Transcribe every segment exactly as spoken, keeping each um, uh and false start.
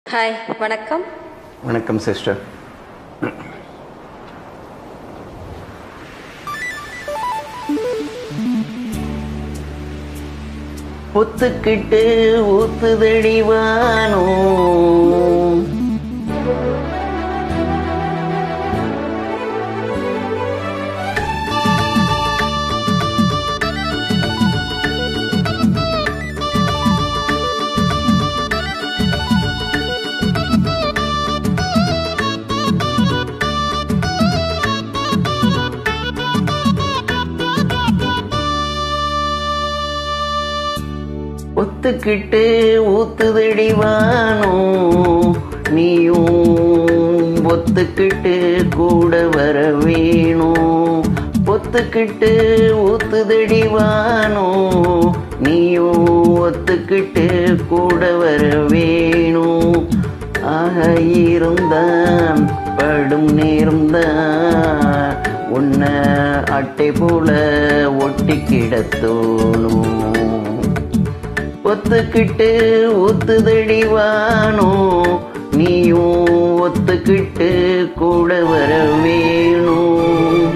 Hi, வணக்கம். வணக்கம் sister. பொத்துக்கிட்டு ஊத்துதடி வானோ, ஒத்துக்கிட்டு ஊத்துதடி வானோ, நீயும் ஒத்துக்கிட்டு கூட வர வேணும். ஒத்துக்கிட்டு ஊத்துதடி வானோ, நீயும் ஒத்துக்கிட்டு கூட வர வேணும். ஆக இருந்தான் படும் நேர்ந்தான், உன்னை அட்டை போல ஒட்டி கிடத்தோணும். ஒத்துக்கிட்டு ஊத்துதடி வானோ, நீயும் ஒத்துக்கிட்டு கூட வர வேணும்.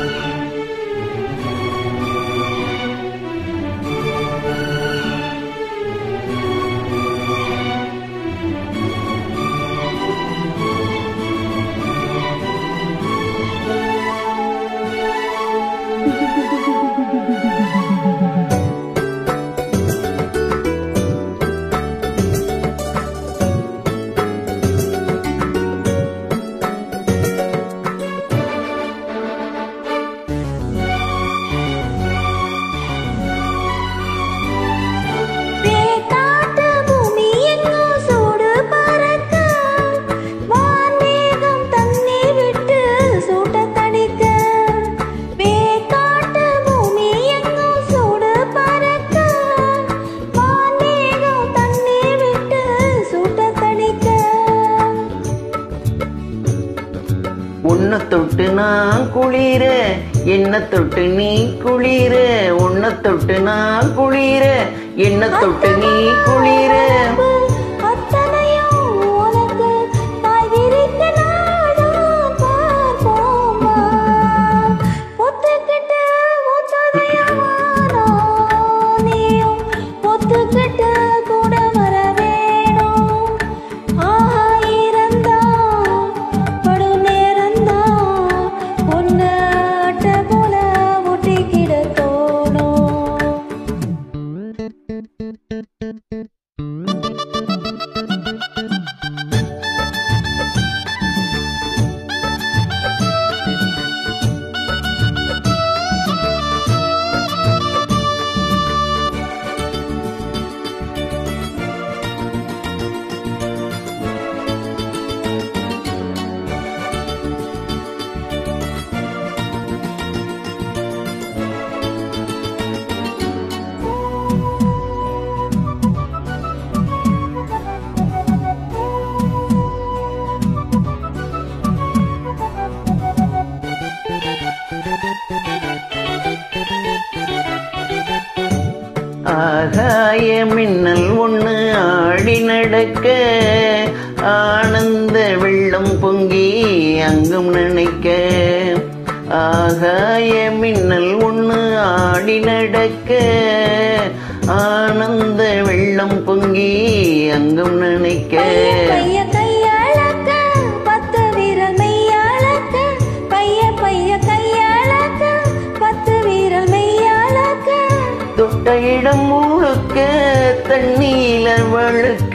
உன்னை தொட்டு நான் குளிர, என்ன தொட்டு நீ குளிர. உன்னை தொட்டு நான் குளிர, என்ன தொட்டு நீ குளிர. ஆகாய மின்னல் ஒண்ணு ஆடி நடக்க, ஆனந்த வெள்ளம் பொங்கி அங்கும் நினைக்க. ஆகாய மின்னல் ஒண்ணு ஆடி நடக்க, ஆனந்த வெள்ளம் பொங்கி அங்கும் நினைக்க. தொட்ட இடம் முழுக்க தண்ணீல வழுக்க,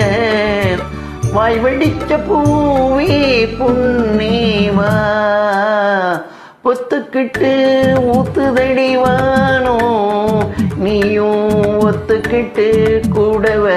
வாய் வெடிச்ச பூவே புன்னேவா. பொத்துக்கிட்டு ஊத்துதடி வானோ, நீயும் ஒத்துக்கிட்டு கூட